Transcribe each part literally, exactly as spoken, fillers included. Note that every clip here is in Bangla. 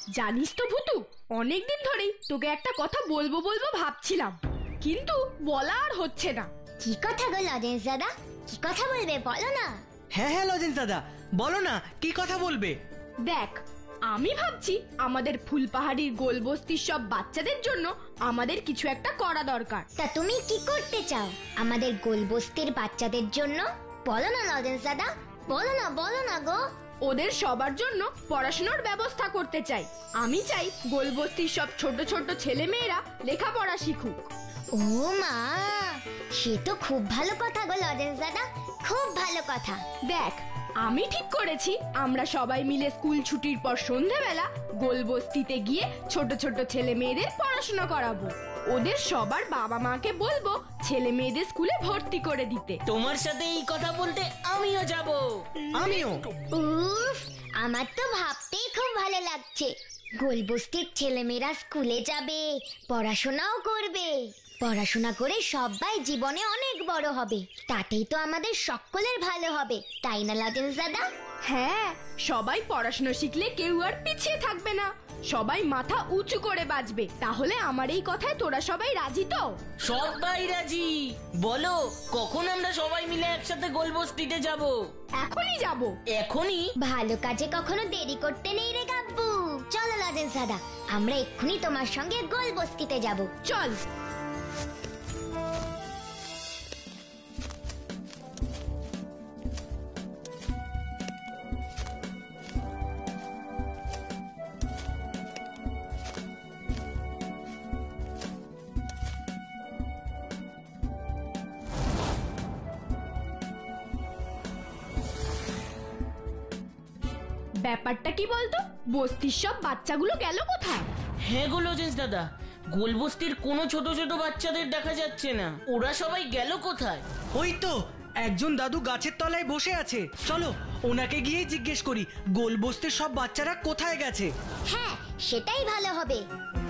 জানিস তো ভুতু, অনেকদিন ধরেই তোকে একটা কথা বলবো বলবো ভাবছিলাম, কিন্তু বলা আর হচ্ছে না। কি কথা গো লজেন্স দাদা, কি কথা বলবে বলো না। হ্যাঁ হ্যাঁ লজেন্স দাদা, বলো না কি কথা বলবে। দেখ, আমি ভাবছি আমাদের ফুলপাহাড়ির গোলবস্তির সব বাচ্চাদের জন্য আমাদের কিছু একটা করা দরকার। তা তুমি কি করতে চাও আমাদের গোলবস্তির বাচ্চাদের জন্য? বলো না লজেন্স দাদা, বলো না বলো না গো। ওদের সবার জন্য পড়াশোনার ব্যবস্থা করতে চাই। আমি চাই গোলবস্তির সব ছোট ছোট ছেলে মেয়েরা লেখাপড়া শিখুক। ও মা, সে তো খুব ভালো কথা গো লজেন্স দাদা, খুব ভালো কথা। দেখ, আমি ঠিক করেছি আমরা সবাই মিলে স্কুল ছুটির পর সন্ধ্যাবেলা গোলবস্তিতে গিয়ে ছোট ছোট ছেলে মেয়েদের পড়াশোনা করাবো। ওদের সবার বাবা মাকে বলবো ছেলে মেয়েদের স্কুলে ভর্তি করে দিতে। তোমার সাথে এই কথা বলতে আমিও যাব। আমিও। উফ, আমার তো ভাবতেই খুব ভালো লাগছে। গোলবস্তির ছেলেমেয়েরা স্কুলে যাবে, পড়াশোনাও করবে। পড়াশোনা করে সবাই জীবনে অনেক বড় হবে, তাতেই তো আমাদের সকলের ভালো হবে, তাই না লজেন্স দাদা? হ্যাঁ, সবাই পড়াশোনা শিখলে কেউ আর পিছিয়ে থাকবে না, সবাই মাথা উঁচু করে বাঁচবে। তাহলে আমার এই কথায় তোরা সবাই রাজি তো? সবাই রাজি। বলো, কখন আমরা সবাই মিলে একসাথে গোলবস্তিতে যাব? এখনই যাব। এখনই? ভালো কাজে কখনো দেরি করতে নেই রে গাব্বু। চলো লজেন্স দাদা, আমরা এক্ষুনি তোমার সঙ্গে গোলবস্তিতে যাব। চল। ব্যাপারটা কি বলতো, বস্তির সব বাচ্চাগুলো গেল কোথায়? হ্যাঁ গো লজেন্স দাদা, গোলবস্তির কোনো ছোট ছোট বাচ্চাদের দেখা যাচ্ছে না। ওরা সবাই গেল কোথায়? ওই তো একজন দাদু গাছের তলায় বসে আছে, চলো ওনাকে গিয়ে জিজ্ঞেস করি গোলবস্তির সব বাচ্চারা কোথায় গেছে। হ্যাঁ, সেটাই ভালো হবে।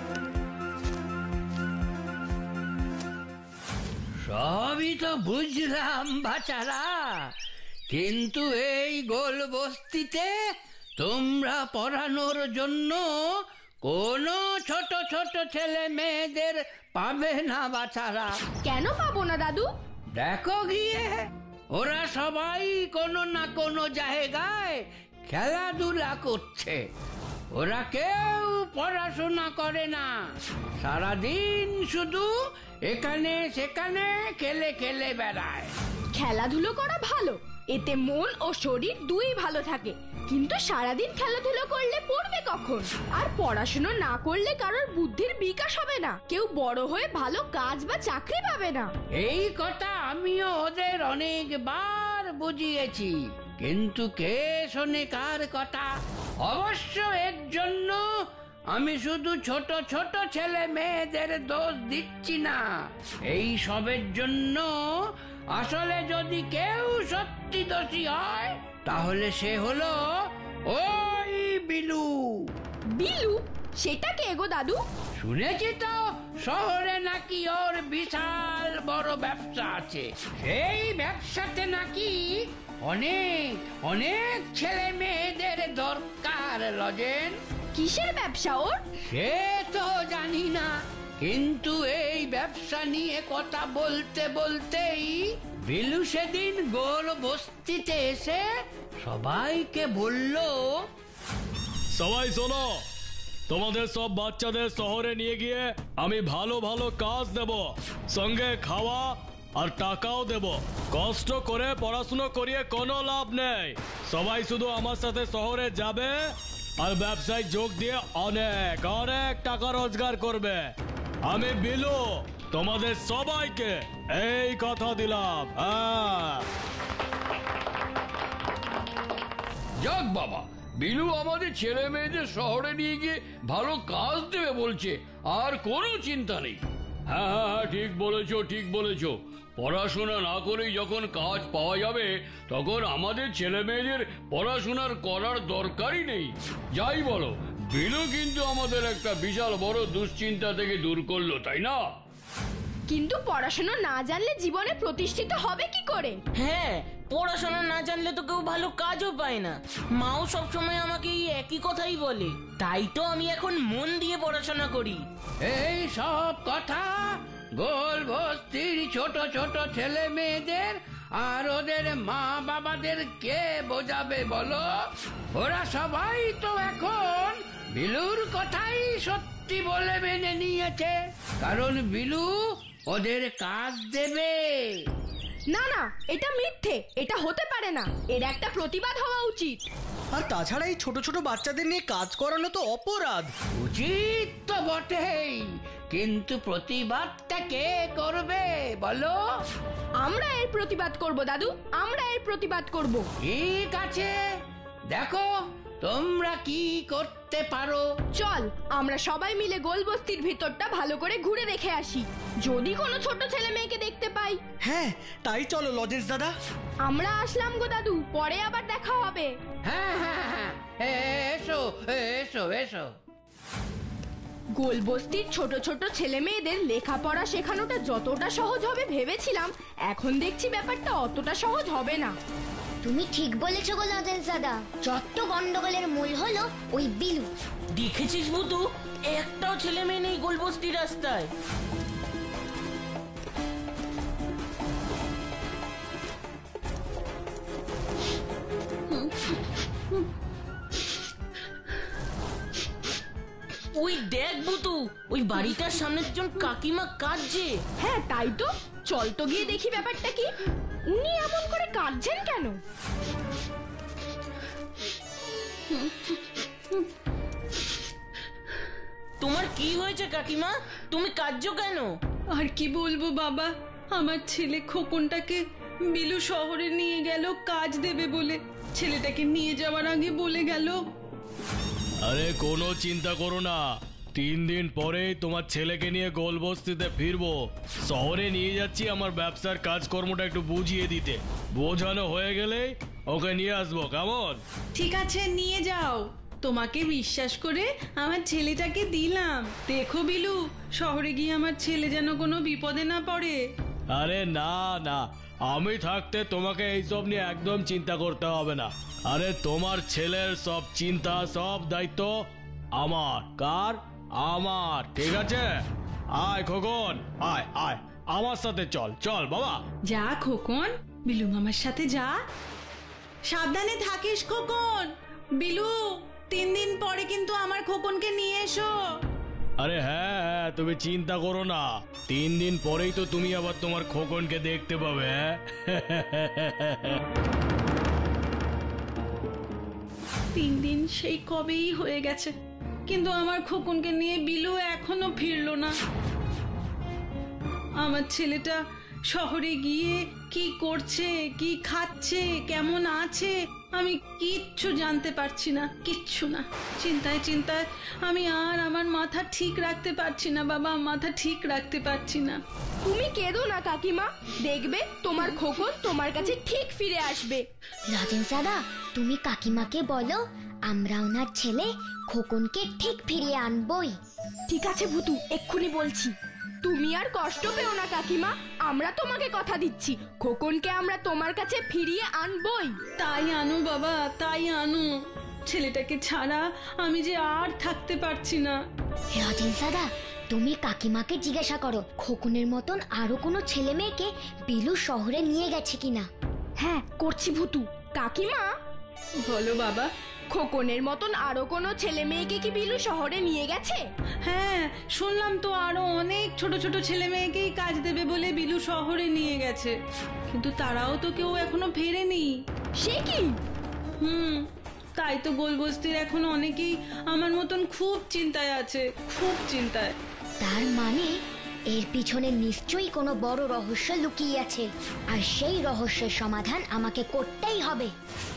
সবই তো বুঝলাম বাচ্চারা, কিন্তু এই গোলবস্তিতে তোমরা পড়ানোর জন্য কোনো ছোট ছোট ছেলে মেয়েদের পাবে না বাচ্চারা। কেন পাবো না দাদু? দেখো গিয়ে, ওরা সবাই কোনো না কোনো জায়গায় খেলাধুলা করছে। ওরা কেউ পড়াশোনা করে না, সারাদিন শুধু এখানে সেখানে খেলে খেলে বেড়ায়। খেলাধুলো করা ভালো, এতে মন ও শরীর দুই ভালো থাকে, কিন্তু সারাদিন খেলাধুলো করলে পড়বে কখন? আর পড়াশোনা না করলে কারোর বুদ্ধির বিকাশ হবে না, কেউ বড় হয়ে ভালো কাজ বা চাকরি পাবে না। এই কথা আমিও ওদের অনেকবার বুঝিয়েছি, কিন্তু কে শোনে কার কথা? অবশ্য এর জন্য আমি শুধু ছোট ছোট ছেলে মেয়েদের দোষ দিচ্ছি না। এই সবের জন্য আসলে যদি কেউ সত্যি দোষী হয়, তাহলে সে হলো ওই বিলু। বিলু? সেটা কে গো দাদু? শুনেছি তো শহরে নাকি ওর বিশাল বড় ব্যবসা আছে। সেই ব্যবসাতে নাকি অনেক অনেক ছেলে মেয়েদের দরকার। লজেন, কিসের ব্যবসা ওর? সে তো জানি না, কিন্তু এই ব্যবসা নিয়ে কথা বলতে বলতেই বিলু সেদিন গোলবস্তিতে এসে সবাইকে বলল, সবাই শোনো, তোমাদের সব বাচ্চাদের শহরে নিয়ে গিয়ে আমি ভালো ভালো কাজ দেব, সঙ্গে খাওয়া আর টাকাও দেব। কষ্ট করে পড়াশুনো করিয়ে কোনো লাভ নেই। সবাই শুধু আমার সাথে শহরে যাবে আর ব্যবসায় যোগ দিয়ে অনেক অনেক টাকা রোজগার করবে। আমি বিলু তোমাদের সবাইকে এই কথা দিলাম। হ্যাঁ, যাক বাবা, বিলু আমাদের ছেলে মেয়েদের শহরে নিয়ে গিয়ে ভালো কাজ দেবে বলছে, আর কোনো চিন্তা নেই। হ্যাঁ হ্যাঁ হ্যাঁ, ঠিক বলেছো ঠিক বলেছো। পড়াশোনা না করেই যখন কাজ পাওয়া যাবে, তখন আমাদের ছেলে মেয়েদের পড়াশোনার করার দরকারই নেই। যাই বলো, বিলু কিন্তু আমাদের একটা বিশাল বড় দুশ্চিন্তা থেকে দূর করলো, তাই না? কিন্তু পড়াশোনা না জানলে জীবনে প্রতিষ্ঠিত হবে কি করে? হ্যাঁ, পড়াশোনা না জানলে তো কেউ ভালো কাজও পায় না। মাও সবসময় আমাকে এই একই কথাই বলে। তাই তো আমি এখন মন দিয়ে পড়াশোনা করি। এই সব কথা গোল বস্তির ছোট ছোট ছেলে মেয়েদের আর ওদের মা বাবাদের কে বোঝাবে বলো? ওরা সবাই তো এখন বিলুর কথাই সত্যি বলে মেনে নিয়েছে, কারণ বিলু ওদের কাজ দেবে। না না, এটা মিথ্যে, এটা হতে পারে না। এর একটা প্রতিবাদ হওয়া উচিত। আর তাছাড়া এই ছোট ছোট বাচ্চাদের নিয়ে কাজ করানো তো অপরাধ। উচিত তো বটেই, কিন্তু প্রতিবাদটা কে করবে বলো? আমরা এর প্রতিবাদ করব দাদু, আমরা এর প্রতিবাদ করব। ঠিক আছে, দেখো তোমরা কি করতে পারো। চল আমরা সবাই মিলে গোলবস্তির ভিতরটা ভালো করে ঘুরে দেখে আসি, যদি কোনো ছোট ছেলে মেয়েকে দেখতে পাই। হ্যাঁ, তাই চলো লজেন্স দাদা। আমরা আসলাম গো দাদু, পরে আবার দেখা হবে। হ্যাঁ হ্যাঁ হ্যাঁ, এসো এসো এসো। গোলবস্তির ছোট ছোট ছেলে মেয়েদের লেখাপড়া শেখানোটা যতটা সহজ হবে ভেবেছিলাম, এখন দেখছি ব্যাপারটা অতটা সহজ হবে না। তুমি ঠিক বলেছো গো লজেন্স দাদা, যত গন্ডগোলের মূল হলো ওই বিলু। দেখেছিস বুতু, একটাও ছেলে মেয়ে নেই গোলবস্তি রাস্তায়। ওই দেখ বুতু, ওই বাড়িটার সামনে একজন কাকিমা কাঁদছে। হ্যাঁ তাই তো, চল তো গিয়ে দেখি ব্যাপারটা কি। উনি এমন করে কাঁদছেন কেন? তোমার কি হয়েছে কাকিমা, তুমি কাঁদছো কেন? আর কি বলবো বাবা, আমার ছেলে খোকনটাকে বিলু শহরে নিয়ে গেল কাজ দেবে বলে। ছেলেটাকে নিয়ে যাওয়ার আগে বলে গেল। আরে কোনো চিন্তা করো না, তিন দিন পরেই তোমার ছেলেকে নিয়ে গোলবস্তিতে ফিরবো। শহরে নিয়ে যাচ্ছি আমার ব্যবসার কাজকর্মটা একটু বুঝিয়ে দিতে। বোঝানো হয়ে গেলেই ওকে নিয়ে আসবো, কেমন? ঠিক আছে, নিয়ে যাও। তোমাকে বিশ্বাস করে আমার ছেলেটাকে দিলাম। দেখো বিলু, শহরে গিয়ে আমার ছেলে যেন কোনো বিপদে না পড়ে। আরে না না, আমি থাকতে তোমাকে এইসব নিয়ে একদম চিন্তা করতে হবে না। আরে তোমার ছেলের সব চিন্তা, সব দায়িত্ব আমার। কার? আমার। ঠিক আছে, আয় খোকন, আয় আয় আমার সাথে চল। চল বাবা। যা খোকন, বিলু মামার সাথে যা। সাবধানে থাকিস খোকন। বিলু, তিন দিন পরে কিন্তু আমার খোকনকে নিয়ে এসো। আরে হ্যাঁ হ্যাঁ, তুমি চিন্তা করো না, তিন দিন পরেই তো তুমি আবার তোমার খোকনকে দেখতে পাবে। তিন দিন সেই কবেই হয়ে গেছে, কিন্তু আমার খোকনকে নিয়ে বিলু এখনো ফিরলো না। আমার ছেলেটা শহরে গিয়ে কি করছে, কি খাচ্ছে, কেমন আছে, আমি কিচ্ছু জানতে পারছি না, কিচ্ছু না। চিন্তায় চিন্তায় আমি আর আমার মাথা ঠিক রাখতে পারছি না বাবা, মাথা ঠিক রাখতে পারছি না। তুমি কেঁদো না কাকিমা, দেখবে তোমার খোকন তোমার কাছে ঠিক ফিরে আসবে। লজেন্স দাদা, তুমি কাকিমাকে বলো আমরা ওনার ছেলে খোকনকে ঠিক ফিরিয়ে আনবই। ঠিক আছে ভুতু, এক্ষুনি বলছি। তুমি আর কষ্ট পেও না কাকিমা, আমরা তোমাকে কথা দিচ্ছি, খোকনকে আমরা তোমার কাছে ফিরিয়ে আনবই। তাই আনো বাবা, তাই আনো। ছেলেটাকে ছাড়া আমি যে আর থাকতে পারছি না। লজেন্স দাদা, তুমি কাকিমাকে জিজ্ঞাসা করো খোকনের মতন আরো কোনো ছেলে মেয়েকে বিলু শহরে নিয়ে গেছে কিনা। হ্যাঁ করছি ভুতু। কাকিমা, বলো বাবা। খোকনের মতন আরো কোনো ছেলে মেয়েকে কি বিলু শহরে নিয়ে গেছে? হ্যাঁ, শুনলাম তো আরো অনেক ছোট ছোট ছেলে মেয়েকেই কাজ দেবে বলে বিলু শহরে নিয়ে গেছে, কিন্তু তারাও তো কেউ এখনো ফেরেনি। সে কি? হুম, তাই তো গোলবস্তির এখন অনেকেই আমার মতন খুব চিন্তায় আছে, খুব চিন্তায়। তার মানে এর পিছনে নিশ্চয়ই কোনো বড় রহস্য লুকিয়ে আছে, আর সেই রহস্যের সমাধান আমাকে করতেই হবে।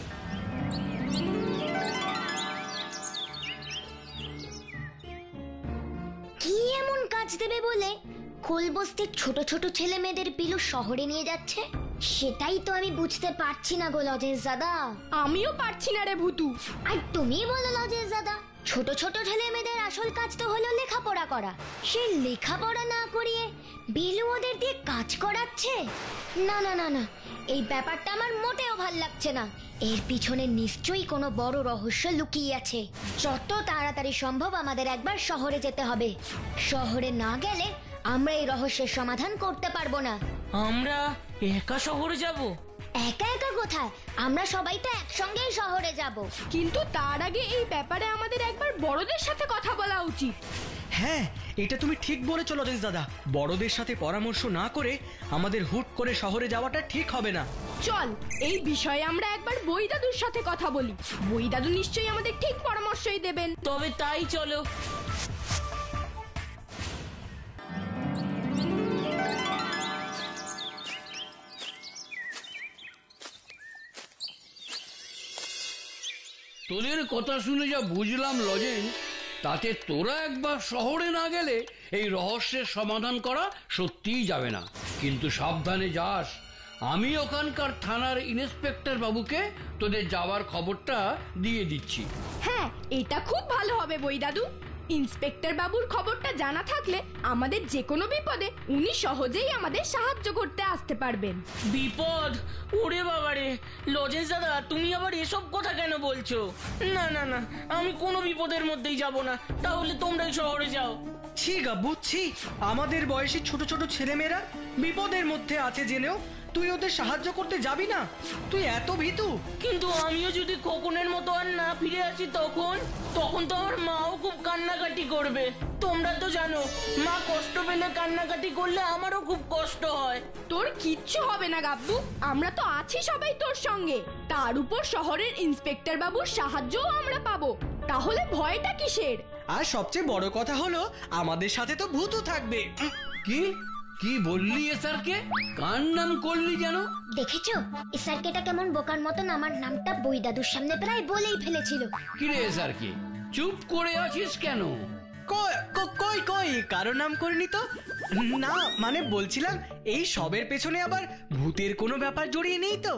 কি এমন কাজ দেবে বলে গোলবস্তির ছোট ছোট ছেলে মেয়েদের বিলু শহরে নিয়ে যাচ্ছে? সেটাই তো আমি বুঝতে পারছি না গো লজেন্স দাদা। আমিও পারছি না রে ভুতু। আর তুমি বলো লজেন্স দাদা, ছোট ছোট ছেলে মেয়েদের আসল কাজ তো হলো লেখাপড়া করা। সে লেখাপড়া না করিয়ে বিলু ওদের দিয়ে কাজ করাচ্ছে? না না না না, এই ব্যাপারটা আমার মোটেও ভাল লাগছে না। এর পিছনে নিশ্চয়ই কোনো বড় রহস্য লুকিয়ে আছে। যত তাড়াতাড়ি সম্ভব আমাদের একবার শহরে যেতে হবে। শহরে না গেলে আমরা এই রহস্যের সমাধান করতে পারবো না। আমরা একা শহরে যাব? একা একা কোথায়, আমরা সবাই তো একসঙ্গেই শহরে যাব। কিন্তু তার আগে এই ব্যাপারে আমাদের একবার বড়দের সাথে কথা বলা উচিত। হ্যাঁ, এটা তুমি ঠিক বলেছো লজেন্স দাদা। বড়দের সাথে পরামর্শ না করে আমাদের হুট করে শহরে যাওয়াটা ঠিক হবে না। চল এই বিষয়ে আমরা একবার বই দাদুর সাথে কথা বলি। বই দাদু নিশ্চয়ই আমাদের ঠিক পরামর্শই দেবেন। তবে তাই চলো। তোদের কথা শুনে যা বুঝলাম লজেন, তাতে তোরা একবার শহরে না গেলে এই রহস্যের সমাধান করা সত্যিই যাবে না। কিন্তু সাবধানে যাস। আমি ওখানকার থানার ইন্সপেক্টর বাবুকে তোদের যাওয়ার খবরটা দিয়ে দিচ্ছি। হ্যাঁ, এটা খুব ভালো হবে বই দাদু। ইন্সপেক্টর বাবুর খবরটা জানা থাকলে আমাদের যে কোনো বিপদে উনি সহজেই আমাদের সাহায্য করতে আসতে পারবেন। বিপদ? ওরে বাবারে, লজেন্স দাদা তুমি আবার এসব কথা কেন বলছো? না না না, আমি কোনো বিপদের মধ্যেই যাব না। তাহলে তোমরাই শহরে যাও। ছি গাব্বু, ছি। আমাদের বয়সী ছোট ছোট ছেলেমেয়েরা বিপদের মধ্যে আছে জেনেও তুই ওদের সাহায্য করতে যাবি না? তুই এত ভীতু? কিন্তু আমিও যদি খোকনের মতো আর না ফিরে আসি তখন তখন তো আমার মাও খুব কান্নাকাটি করবে। তোমরা তো জানো, মা কষ্ট পেলে কান্নাকাটি করলে আমারও খুব কষ্ট হয়। তোর কিচ্ছু হবে না গাব্বু, আমরা তো আছি সবাই তোর সঙ্গে। তার উপর শহরের ইন্সপেক্টর বাবুর সাহায্যও আমরা পাবো। তাহলে ভয়টা কিসের? আর সবচেয়ে বড় কথা হলো আমাদের সাথে তো ভূতও থাকবে। উম, কি কি বললি এসারকে? কার নাম করলি যেন? দেখেছো এসারকেটা কেমন বোকার মতন আমার নামটা বই দাদুর সামনে প্রায় বলেই ফেলেছিল। কিরে এসারকে, চুপ করে আছিস কেন? কই ক- কই কই কারো নাম করিনি তো। না মানে বলছিলাম এই সবের পেছনে আবার ভূতের কোনো ব্যাপার জড়িয়ে নেই তো?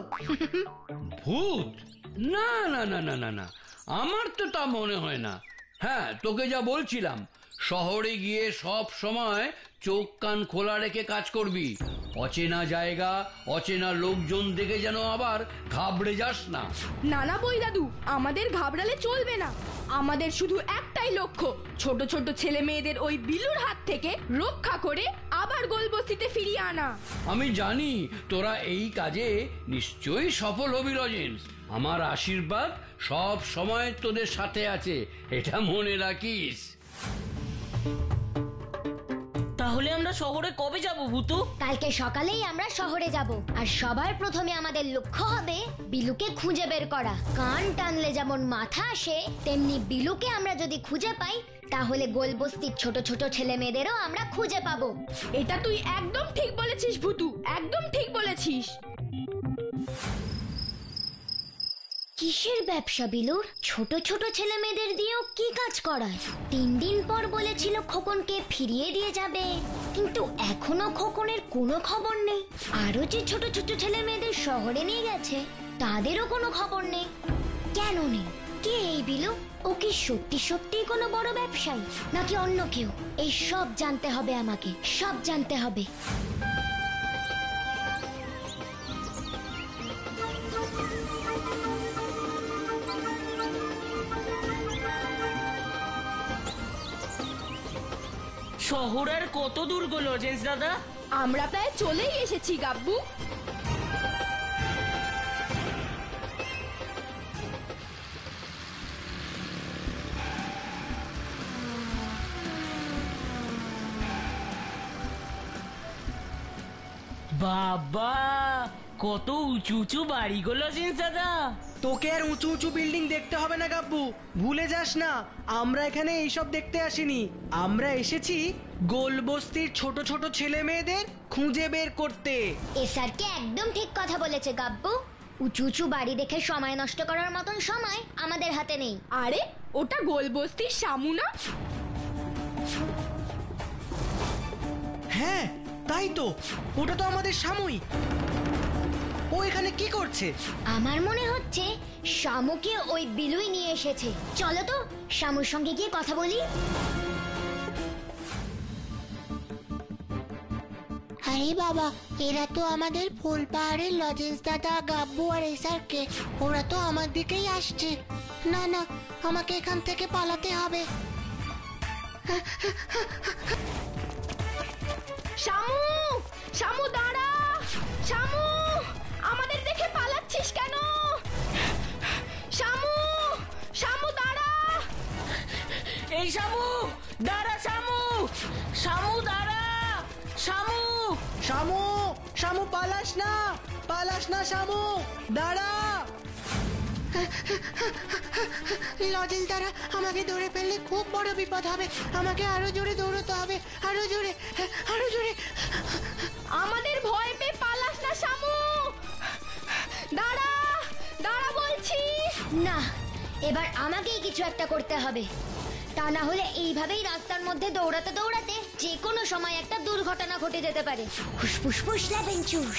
ভূত? না না না না না না, আমার তো তা মনে হয় না। হ্যাঁ, তোকে যা বলছিলাম, শহরে গিয়ে সব সময় চোখ কান খোলা রেখে কাজ করবি। অচেনা জায়গা, অচেনা লোকজন দেখে যেন আবার ঘাবড়ে যাস না। না না বই দাদু, আমাদের ঘাবড়ালে চলবে না। আমাদের শুধু একটাই লক্ষ্য, ছোট ছোট ছেলে মেয়েদের ওই বিলুর হাত থেকে রক্ষা করে আবার গোলবস্তিতে ফিরিয়ে আনা। আমি জানি তোরা এই কাজে নিশ্চয়ই সফল হবি লজেন্স। আমার আশীর্বাদ সব সময় তোদের সাথে আছে, এটা মনে রাখিস। তাহলে আমরা শহরে কবে যাব ভূতু? কালকে সকালেই আমরা শহরে যাব, আর সবার প্রথমে আমাদের লক্ষ্য হবে বিলুকে খুঁজে বের করা। কান টানলে যেমন মাথা আসে, তেমনি বিলুকে আমরা যদি খুঁজে পাই তাহলে গোলবস্তির ছোট ছোট ছেলে মেয়েদেরও আমরা খুঁজে পাবো। এটা তুই একদম ঠিক বলেছিস ভূতু, একদম ঠিক বলেছিস। কিসের ব্যবসা বিলুর? ছোট ছোট ছেলে মেয়েদের দিয়েও কি কাজ করায়? তিন দিন পর বলেছিল খোকনকে ফিরিয়ে দিয়ে যাবে, কিন্তু এখনো খোকনের কোনো খবর নেই। আরো যে ছোট ছোট ছেলে মেয়েদের শহরে নিয়ে গেছে তাদেরও কোনো খবর নেই। কেন নেই? কে এই বিলু? ও কি সত্যি সত্যি কোনো বড় ব্যবসায়ী নাকি অন্য কেউ? এই সব জানতে হবে আমাকে, সব জানতে হবে। শহর আর কত দূর গো লজেন্স দাদা? আমরা প্রায় চলেই এসেছি গাব্বু। বাবা, কত উঁচু উঁচু বাড়ি গো লজেন্স দাদা। তোকে আর উঁচু উঁচু বিল্ডিং দেখতে হবে না গাব্বু, ভুলে যাস না আমরা এখানে এইসব দেখতে আসিনি। আমরা এসেছি গোলবস্তির ছোট ছোট ছেলে মেয়েদের খুঁজে বের করতে। এসারকে একদম ঠিক কথা বলেছে গাব্বু। উঁচু উঁচু বাড়ি দেখে সময় নষ্ট করার মতন সময় আমাদের হাতে নেই। আরে ওটা গোলবস্তির শামু না? হ্যাঁ তাই তো, ওটা তো আমাদের সাময়িক। ও এখানে কি করছে? আমার মনে হচ্ছে শামুকে ওই বিলুই নিয়ে এসেছে। চলো তো শামুর সঙ্গে গিয়ে কথা বলি। আরে বাবা, এরা তো আমাদের ফুলপাহাড়ের লজেন্স দাদা, গাব্বু আর এসারকে। ওরা তো আমার দিকেই আসছে। না না, আমাকে এখান থেকে পালাতে হবে। শামু, শামু দাঁড়া। শামু, আমাদের দেখে পালাচ্ছিস কেন? শামু, শামু দাঁড়া। এই শামু দাঁড়া, শামু শামু দাঁড়া, শামু শামু, শামু পালাস না, পালাস না শামু, দাঁড়া। লজেন্স দাদা, আমাকে ধরে ফেললে খুব বড় বিপদ হবে। আমাকে আরো জোরে দৌড়তে হবে, আরো জোরে, আরো জোরে। আমাদের ভয় পেয়ে পালাস না শামু, দাঁড়া, দাঁড়া বলছি। না, এবার আমাকেই কিছু একটা করতে হবে। তা না হলে এইভাবেই রাস্তার মধ্যে দৌড়াতে দৌড়াতে যে কোনো সময় একটা দুর্ঘটনা ঘটে যেতে পারে। ফুসফুস ফুস লেবেন চুস।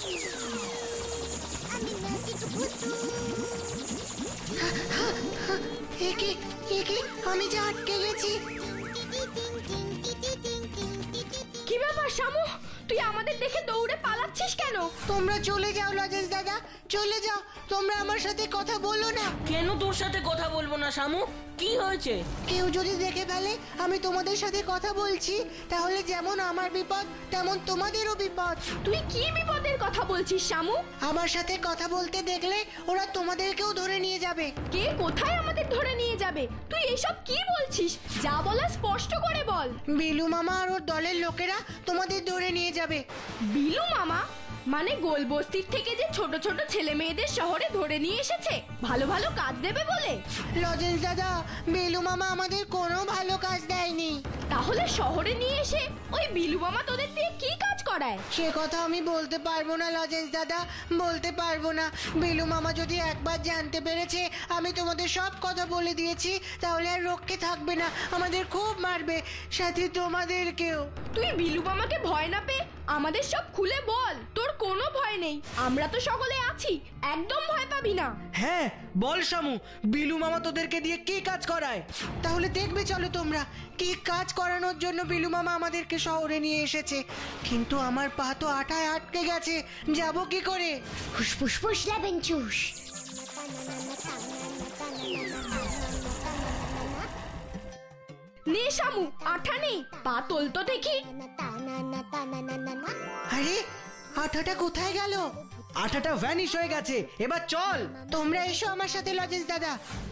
একে একে আমি যে আটকে গেছি। কি ব্যাপার শামু, তুই আমাদের দেখে দৌড়ে পালাচ্ছিস কেন? তোমরা চলে যাও লজেন্স দাদা, চলে যাও। তোমরা আমার সাথে কথা বলো না। কেন তোর সাথে কথা বলবো না শামু? কি হয়েছে? কেউ যদি দেখে ফেলে আমি তোমাদের সাথে কথা বলছি, তাহলে যেমন আমার বিপদ তেমন তোমাদেরও বিপদ। তুই কি বিপদের কথা বলছিস শামু? আমার সাথে কথা বলতে দেখলে ওরা তোমাদেরকেও ধরে নিয়ে যাবে। কে কোথায় আমাদের ধরে নিয়ে যাবে? তুই এসব কি বলছিস? যা বলা স্পষ্ট করে বল। বিলু মামা আর ওর দলের লোকেরা তোমাদের ধরে নিয়ে যাবে। বিলু মামা মানে গোলবস্তির থেকে যে ছোট ছোট ছেলে মেয়েদের শহরে ধরে নিয়ে এসেছে ভালো ভালো কাজ দেবে বলে? লজেন্স দাদা, বিলু মামা আমাদের কোনো ভালো কাজ দেয়নি। তাহলে শহরে নিয়ে এসে ওই বিলু মামা তোদের দিয়ে কি কাজ করায়? সে কথা আমি বলতে পারবো না লজেন্স দাদা, বলতে পারবো না। বিলু মামা যদি একবার জানতে পেরেছে আমি তোমাদের সব কথা বলে দিয়েছি, তাহলে আর রক্ষে থাকবে না, আমাদের খুব মারবে, সাথে তোমাদেরকেও। তুই বিলু মামাকে ভয় না পেয়ে আমাদের সব খুলে বল। তোর কোনো ভয় নেই, আমরা তো সকলে আছি, একদম ভয় পাবি না। হ্যাঁ বল শামু, বিলু মামা তোদেরকে দিয়ে কি কাজ করায়? তাহলে দেখবে চলো তোমরা, কি কাজ করানোর জন্য বিলু মামা আমাদেরকে শহরে নিয়ে এসেছে। কিন্তু আমার পা তো আটায় আটকে গেছে, যাব কি করে? ফুসফুস ফুস লেবেন চুস। নে শামু, আঠা নেই, পা তোলতো দেখি। আরে আঠাটা কোথায় গেল? আঠাটা ভ্যানিশ হয়ে গেছে, এবার চল। তোমরা এসো আমার সাথে লজেন্স দাদা।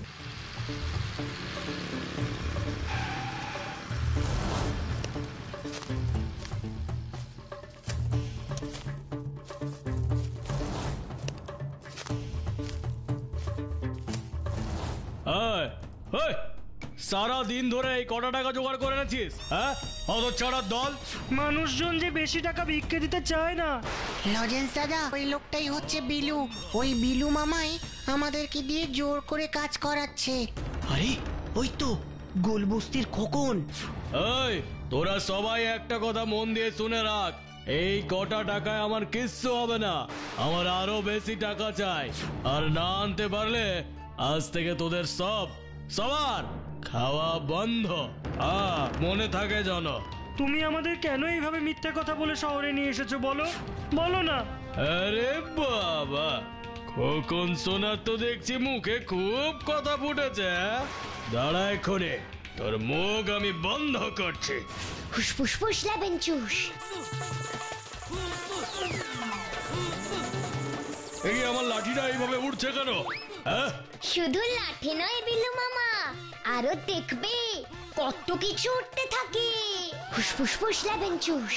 এই, এই, সারা দিন ধরে এই কটা টাকা জোগাড় করে এনেছিস? হ্যাঁ, অত ছাড়ার দল। মানুষজন যে বেশি টাকা ভিক্ষে দিতে চায় না। লজেন্স দাদা, ওই লোকটাই হচ্ছে বিলু। ওই বিলু মামাই আমাদেরকে দিয়ে জোর করে কাজ করাচ্ছে। আরে ওই তো গোলবস্তির খোকন। এই, তোরা সবাই একটা কথা মন দিয়ে শুনে রাখ, এই কটা টাকায় আমার কিচ্ছু হবে না, আমার আরো বেশি টাকা চাই। আর না আনতে পারলে আজ থেকে তোদের সব সবার খাওয়া বন্ধ। হ্যাঁ, মনে থাকে জানো। তুমি আমাদের কেন এইভাবে মিথ্যা কথা বলে শহরে নিয়ে এসেছো বলো, বলো না। আরে বাবা, খোকন সোনার তো দেখছি মুখে খুব কথা ফুটেছে। দাঁড়া, এক্ষুনি তোর মুখ আমি বন্ধ করছি। ফুসফুস ফুস লেবেন চুস। এই আমার লাঠিটা এইভাবে উঠছে কেন? হ্যাঁ, শুধু লাঠি নয় বিলু মামা, আরো দেখবে কত কিছু উঠতে থাকে। ফুসফুস ফুস লেবেন চুস।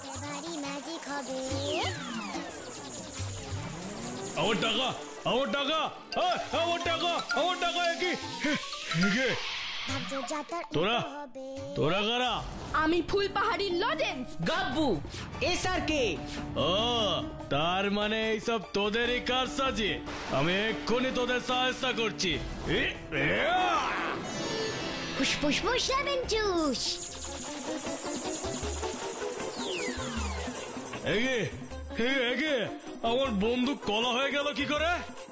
আমার টাকা, আমার টাকা, এই, আমার টাকা, আমার টাকা, কি তোরা তোরা কারা? আমি ফুলপাহাড়ির লজেন্স গাব্বু। এসআর কে? ও, তার মানে এইসব তোদেরই কারসাজি। আমি এক্ষুনি তোদের সাহায্য করছি। এ, এ, আ! ফুসফুস ফুস লেবেন চুস। এগে, এগে, এগে, আমার বন্দুক কলা হয়ে গেল কি করে?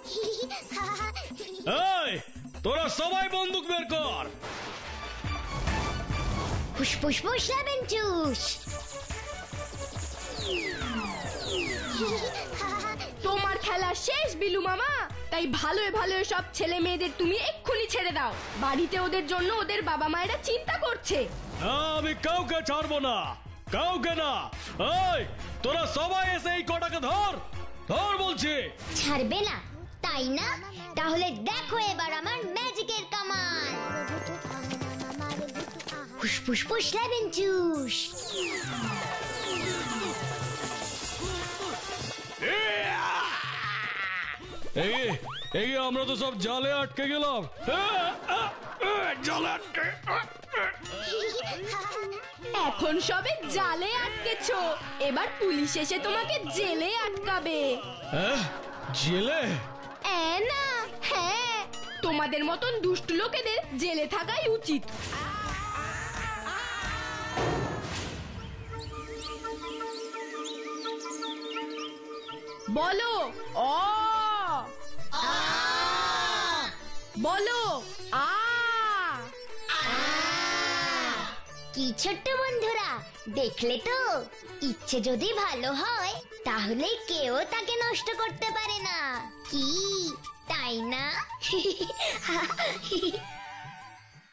এই তোরা সবাই বন্দুক বের কর। ফুসফুস ফুস লেমন জুস। তোমার খেলা শেষ বিলু মামা, তাই ভালো ভালো সব ছেলে মেয়েদের তুমি এক্ষুনি ছেড়ে দাও। বাড়িতে ওদের জন্য ওদের বাবা মায়েরা চিন্তা করছে। না, আমি কাউকে ছাড়বো না, কাউকে না। এই তোরা সবাই এসে এই কটাকে ধর, ধর বলছি। ছাড়বে না তাই না? তাহলে দেখো এবার আমার ম্যাজিকের কামাল। ফুসফুস ফুস লেমন জুস। এই এই আমরা তো সব জালে আটকে গেলাম। জালে আটকে এখন সবে জালে আটকেছো, এবার পুলিশ এসে তোমাকে জেলে আটকাবে। হ্যাঁ, জেলে? এ না, হ্যাঁ, তোমাদের মতন দুষ্টু লোকেদের জেলে থাকাই উচিত। বলো অ, বলো আ। কি ছোট্ট বন্ধুরা, দেখলে তো, ইচ্ছে যদি ভালো হয় তাহলে কেউ তাকে নষ্ট করতে পারে না, কি তাই না?